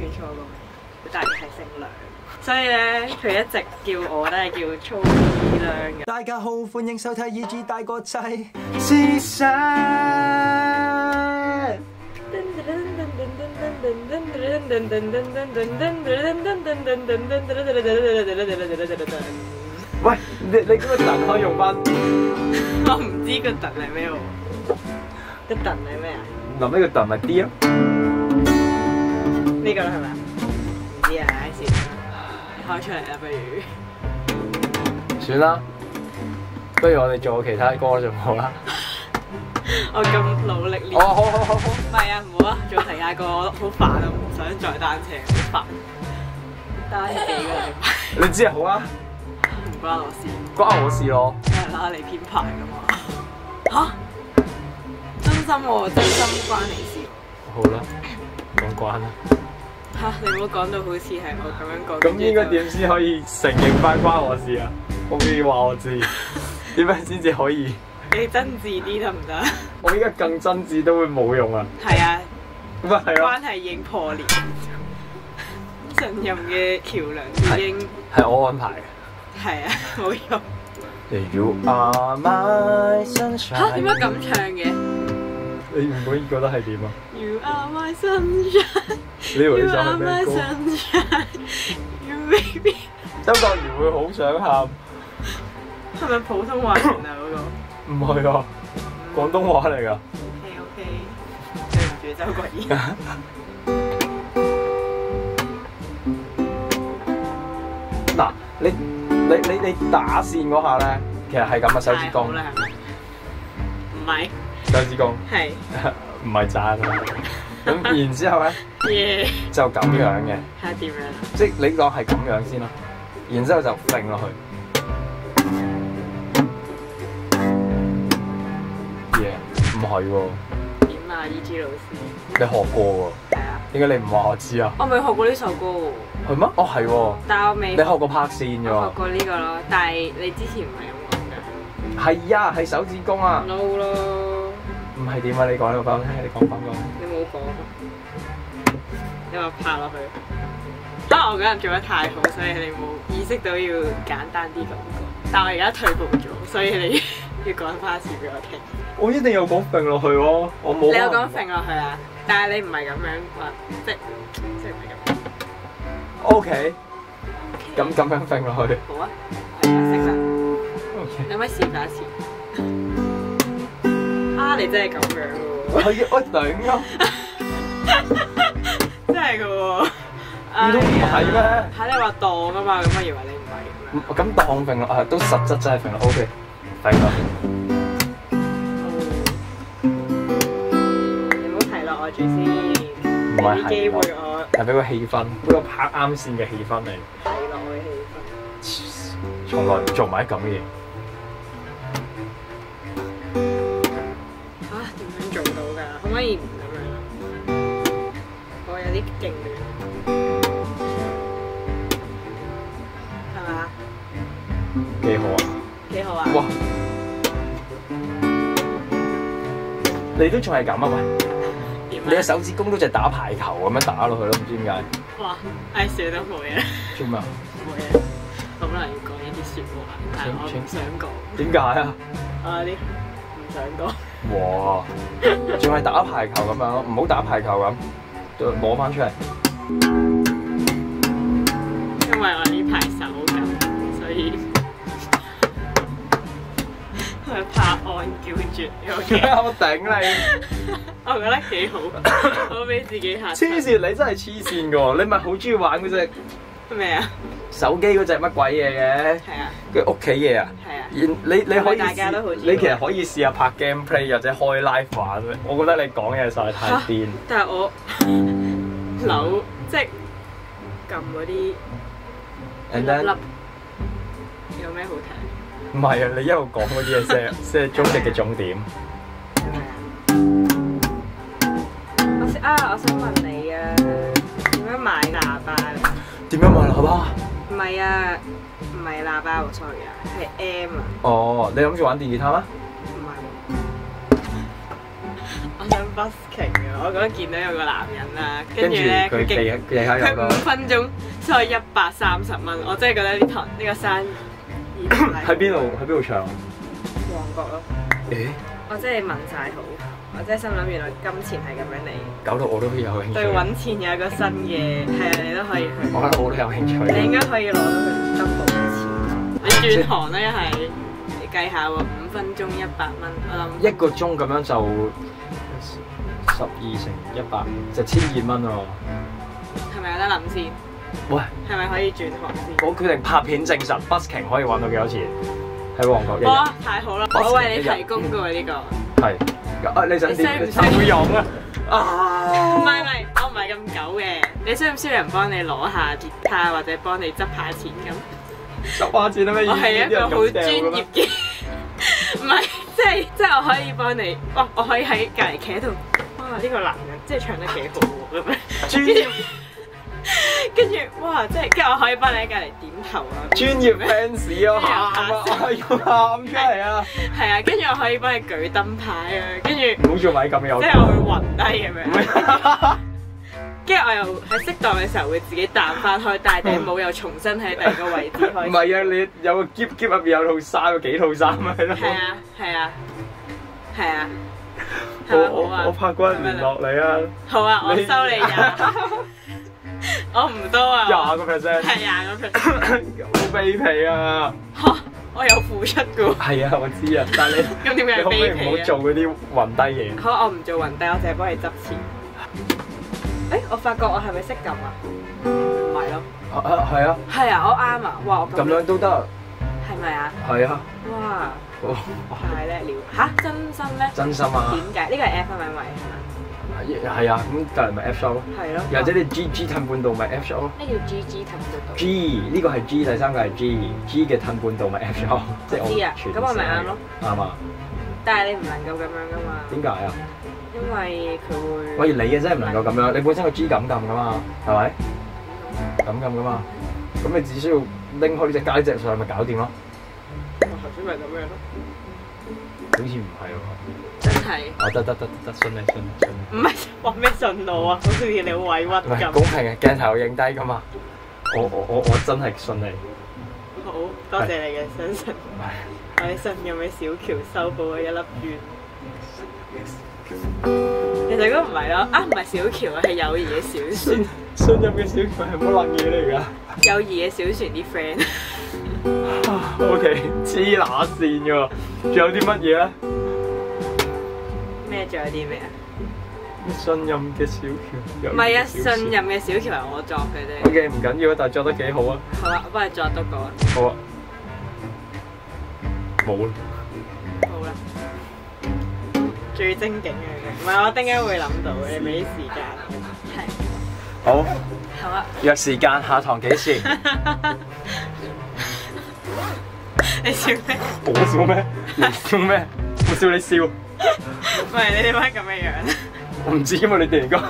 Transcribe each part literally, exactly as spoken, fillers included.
錯過，佢大係姓梁，所以咧佢一直叫我都係叫粗二娘嘅。 大家好，歡迎收睇《E G 大個仔》試相。喂，你你嗰個突可以用翻？ 我唔知個突係咩喎？個突係咩啊？ 諗呢個突咪 D 咯？ 呢個啦係咪啊？唔知啊，先你開出嚟啦，不如。 算啦，不如我哋做其他歌仲好啦。 我咁努力練。 哦，好好好好。 唔係啊，唔好啊，做其他歌好煩啊，唔想再單車，好煩。單車幾個禮拜？ 你知啊，好啊。 唔關我事。 關我事咯。 係啦，你編排噶嘛。嚇？真心喎，真心關你事。 好啦，講關啦。 嚇！你唔好講到好似係我咁樣講。 咁應該點先可以承認翻關我事啊？可唔可以話我知？點樣先至可以？ 你真摯啲得唔得？ 我依家更真摯都會冇用啊！ 係啊， 咁啊係咯。 關係已經破裂，信任嘅橋梁已經係我安排嘅。 係啊，冇用。 You are my sunshine。 嚇？點解咁唱嘅？ 你唔可以覺得係點啊 ？You are my sunshine。 你以為呢首係咩歌 ？You baby。 周國賢會好想喊。 係咪普通話嚟啊嗰個？ 唔係啊，廣東話嚟㗎。 OK OK，對唔住周國賢。 嗱，你你你你打線嗰下咧，其實係咁嘅手指公。 唔係。 手指公。 係。 唔係讚啊！咁然之後咧，yeah. 就咁樣嘅。 係點樣？ 即係你講係咁樣先咯，然之後就揈落去。唔係喎。 點啊 ？E G 老師。 你學過喎。係啊。點解你唔話我知啊？ 我未學過呢首歌喎。 係咩？哦係喎。 但係我未。 你學過拍線㗎喎。 我學過呢個咯，但係你之前唔係咁講㗎。 係啊，係手指公啊。 no 咯。 唔係點啊？你講呢個俾我聽，你講翻個。 你冇講。你話拍落去。可能我嗰日做得太好，所以你冇意識到要簡單啲咁講。但係我而家退步咗，所以你要講翻一次俾我聽。 我一定有講揈落去喎，我冇。 你有講揈落去啊？但係你唔係咁樣話，即即唔係咁。 O K。咁咁樣揈落去。 好啊，我而家識啦。 O K。 你可唔可以試下一次？啊！你真係咁樣喎。 係我頂啊！ 真係㗎喎。 唔通唔係咩？ 嚇！你話當啊嘛，咁我以為你唔係。 咁當揈落啊，都實質真係揈落 O K。揈落。住先，唔係機會我係俾個氣氛，俾個拍啱線嘅氣氛嚟。睇落嘅氣氛，從來唔做埋咁嘅嘢。 嚇點樣做到㗎？可唔可以唔咁樣啊？我有啲勁亂，係嘛？ 幾好啊！ 幾好啊！ 哇！你都仲係咁啊？喂！你嘅手指公都就係打排球咁樣打落去咯，唔知點解。 哇！唉，算啦，冇嘢。 做咩啊？ 冇嘢。咁啦，要講呢啲説話，但係我唔想講。 點解啊？ 啊啲唔想講。 哇！仲係打排球咁樣咯，唔好打排球咁，就攞翻出嚟。 因為我呢排手緊，所以佢拍案叫絕。 我頂你！ 我覺得幾好，我俾自己嚇。 黐線，你真係黐線噶喎！你咪好中意玩嗰隻咩啊？ 手機嗰隻乜鬼嘢嘅？ 係啊。 佢屋企嘢啊？ 係啊。 你你你可以大家都好， 你其實可以試下拍 gameplay 或者開 live 玩。我覺得你講嘢實在太癲。 但係我扭即係撳嗰啲粒粒有咩好睇？ 唔係啊！你一路講嗰啲嘢先先係終極嘅重點。 啊！我想問你啊，點樣買喇叭？ 點樣買喇叭？ 唔係啊，唔係喇叭喎 ，sorry 啊，係 M 啊。 哦，你諗住玩電吉他咩？ 唔係喎，我我想 busking 嘅，我嗰陣見到有個男人啦，跟跟住住咧佢地地下有個佢五分鐘收一百三十蚊，我真係覺得呢堂呢個生意喺邊度喺邊度唱？ 旺角咯。 誒， 我真係問晒好，我真係心諗原來金錢係咁樣嚟， 搞到我都有興趣。 對揾錢有一個新嘅係啊，你都可以去。 我覺得我都有興趣。 你應該可以攞到佢 double 嘅錢。你轉行咧一係你計下喎，五分鐘一百蚊，我諗一個鐘咁樣就十二乘一百，就千二蚊喎。 係咪有得諗先？ 喂， 係咪可以轉行先？ 我決定拍片證實 busking 可以揾到幾多錢喺旺角一日。 哇！太好啦，我為你提供嘅喎呢個。 係。啊！你想點？你會用啊？啊！ 唔係唔係，我唔係咁狗嘅。你需唔需要人幫你攞下吉他或者幫你執下錢咁？ 執下錢係咩意思？ 我係一個好專業嘅，唔係即係即係我可以幫你。哇！我可以喺隔離企喺度。哇！呢個男人即係唱得幾好喎咁樣。 專業。 跟住哇！即係跟住我可以幫你喺隔離點頭啊。 專業 fans 啊！喊啊！我要喊出嚟啊！ 係啊，跟住我可以幫你舉燈牌啊，跟住唔好做米咁有。 即係我會暈低咁樣。跟住我又喺適當嘅時候會自己彈翻開，戴頂帽又重新喺第二個位置開。 唔係啊，你有個篋篋入邊有套衫，有幾套衫啊？係咯。 係啊，係啊，係啊。 我我我拍嗰陣聯絡你啊。 好啊，我收你廿。我唔多啊。 廿個 percent。 係廿個 percent。 好卑鄙啊！ 嚇！我有付出嘅喎。 係啊，我知啊，但係你咁點解你可唔可以唔卑鄙啊？ 好做嗰啲暈低嘢？ 好，我唔做暈低，我淨係幫你執錢。誒，我發覺我係咪識撳啊？唔係咯。 啊啊，係啊。 係啊，我啱啊！哇，我咁樣都得。 係咪啊？ 係啊。 哇！太叻了嚇！真心咩？ 真心啊！ 點解？呢個係 F 咪咪係嘛？ 係啊，咁隔離咪 F shop 咯。 係咯。 又或者你 G G 褪半度咪 F shop 咯。 咩叫 G G 褪半度 G 呢個係 G， 第三個係 G，G 嘅褪半度咪 F shop。即係我知啊，咁我咪啱咯。 啱啊。 但係你唔能夠咁樣噶嘛？ 點解啊？ 因為佢會。 喂，你嘅真係唔能夠咁樣，你本身個 G 咁撳噶嘛，係咪？咁撳噶嘛，咁你只需要拎開呢隻加呢隻上去咪搞掂咯。 我頭先咪咁樣咯。 好似唔係喎。 真係。 哦，得得得得，信你信你信你。 唔係話咩信我啊？好似你好委屈咁。 公平嘅鏡頭影低噶嘛。我我我我真係信你。 好多謝你嘅相信。我哋信任嘅小喬修補咗一粒冤。其實嗰個唔係咯，啊唔係小喬啊，係友誼嘅小船。 信任嘅小喬係乜撚嘢嚟㗎？ 友誼嘅小船啲 friend。 O K， 黐乸線㗎，仲有啲乜嘢咧？ 咩？仲有啲咩啊？ 信任嘅小喬。 唔係啊，信任嘅小喬係我作嘅啫。 O K， 唔緊要啊，但係作得幾好啊。 好啊，我幫你作多個啊。 好啊。冇啦。 好啦。最精警嘅，唔係我點解會諗到嘅？你俾啲時間。係。 好。 好啊。 約時間，下堂幾時？ 你笑咩？ 我笑咩？你笑咩？我笑你笑。 喂，你點解咁嘅樣？ 我唔知㗎嘛，你突然間。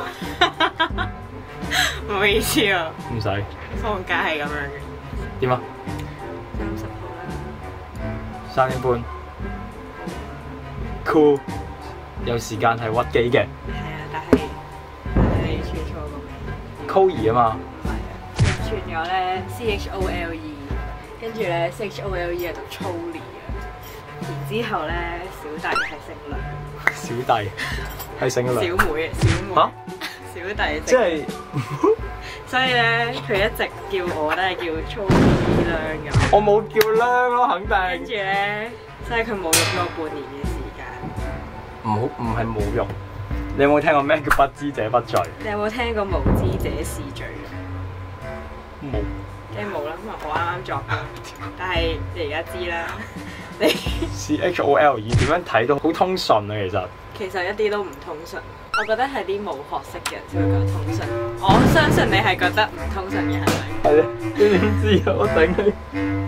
唔好意思啊。 唔使。 放假係咁樣嘅。 點啊？ 三十號啦。 三點半。Cool。有時間係屈機嘅。 係啊，但係但係你串錯個名。 Coyle 啊嘛。 係啊，串咗咧 C H O L E， 跟住咧 C H O L E 係讀 Chole 啊，然之後咧小弟係姓梁。 小弟係姓梁。 小妹，小妹。嚇？小弟即係。 所以咧，佢一直叫我都係叫 Chole 梁咁。 我冇叫梁咯，肯定。 跟住咧，所以佢侮辱咗我半年嘅時間。 唔好，唔係侮辱。你有冇聽過咩叫不知者不罪？ 你有冇聽過無知者是罪？ 冇。 梗係冇啦，因為我啱啱作嘅。但係你而家知啦，你 C H O L E 點樣睇都好通順啊，其實。 其實一啲都唔通順，我覺得係啲冇學識嘅人先會覺得通順。我相信你係覺得唔通順嘅係咪？ 係啊，你點知啊？我頂你！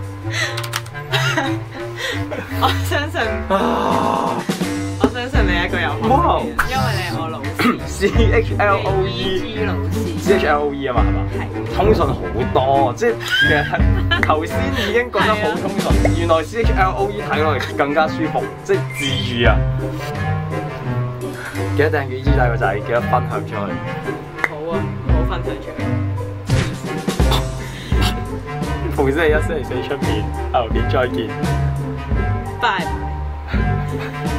我相信。我相信你係一個有學識嘅人，因為你係我老師。 C H L O E 老師 C H L O E 啊嘛，係嘛？係。通順好多，即係其實頭先已經覺得好通順，原來 C H L O E 睇落嚟更加舒服，即係治癒啊！ 記得訂閱 E G 大個仔，記得分享出去。 好啊，好分享出去。 逢星期一、星期四出片，後片再見。 拜。